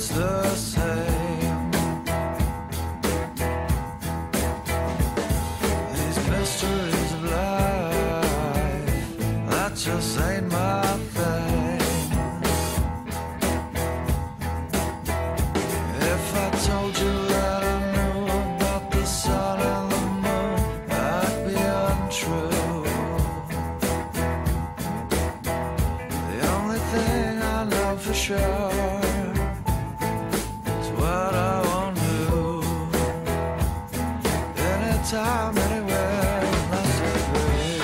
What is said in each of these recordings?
it's the same. These mysteries of life, that just ain't my thing. If I told you that I knew about the sun and the moon, I'd be untrue. The only thing I know for sure is what I won't do. Anytime, anywhere, must agree.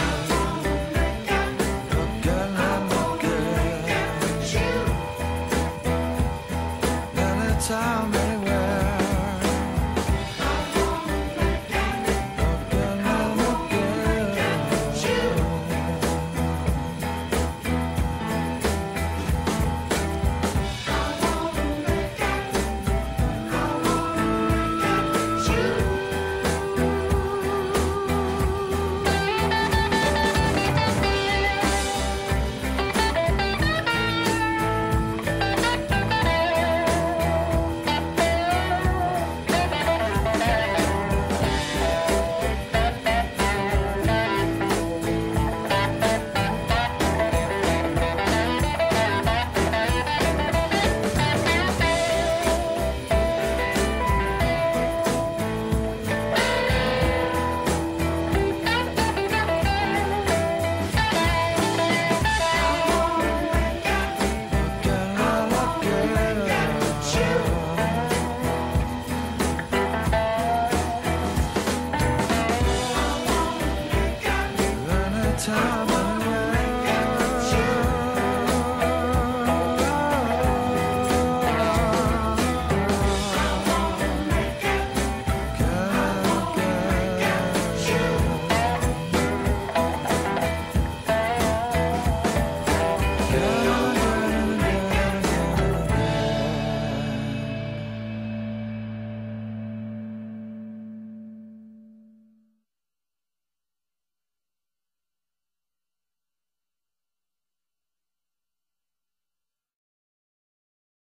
Again and again. Anytime,